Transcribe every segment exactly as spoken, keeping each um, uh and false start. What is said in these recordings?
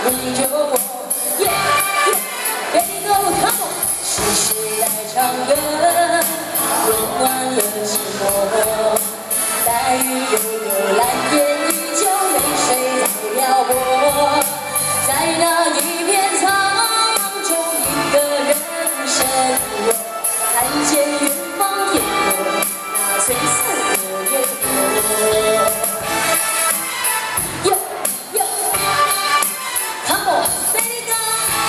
你救我。耶耶 ，Baby go come on， 是谁在唱歌，温暖了寂寞？白云悠悠，蓝天依旧，泪水在撩拨，在那一片苍茫中，一个人生活，看见远方天空，那璀璨的烟火。Yo yo come on baby go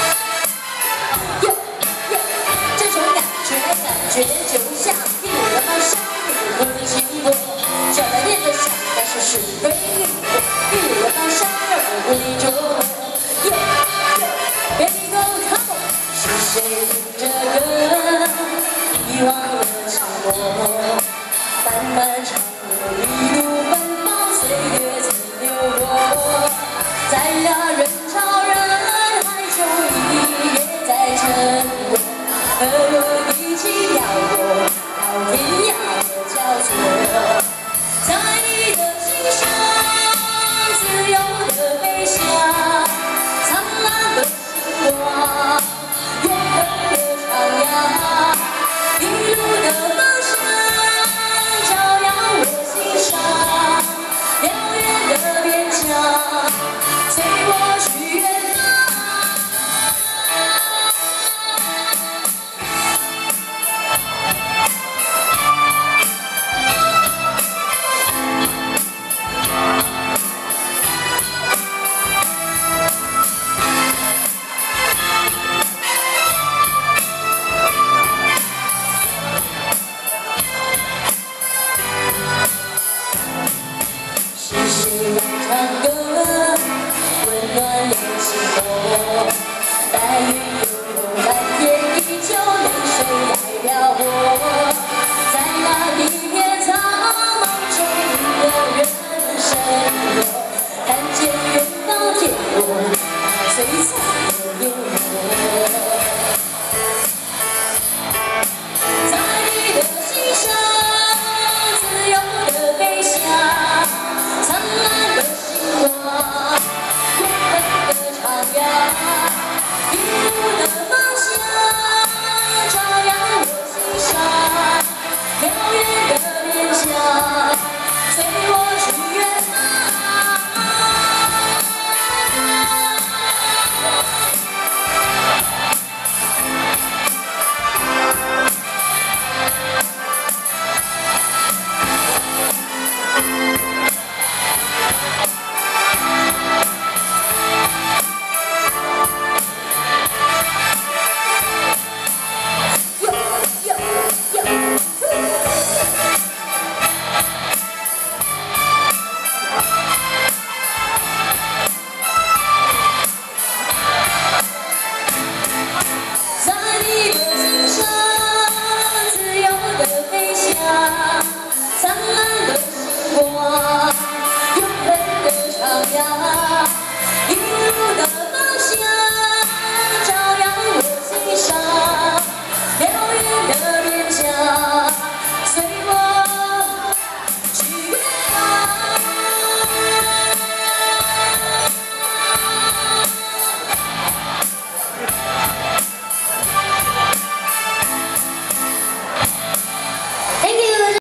yo yo 这种感觉感觉就像一路的方向，一路的经过，就在念着想，但是是非逆过，一路的方向让我回着我。Yo yo baby go come on， 是谁听着歌，遗忘了寂寞，漫漫长路一路奔跑，岁月曾流过，在那人潮人海中，你也在沉默，和我一起飘过，到天涯的交错，在你的心上，自由的飞翔，灿烂的星光，永恒的徜徉，一路的方向，照亮我心上，辽远的边疆，随我去远方。是谁在唱歌，温暖了寂寞？白云悠悠，蓝天依旧，泪水在撩拨，在那一片苍茫中，一个人生活，看见远方天空，那璀璨的烟火，在你的心上，自由的飞翔，灿烂的星光，永恒的徜徉，一路的方向，照亮我心上，辽远的边疆。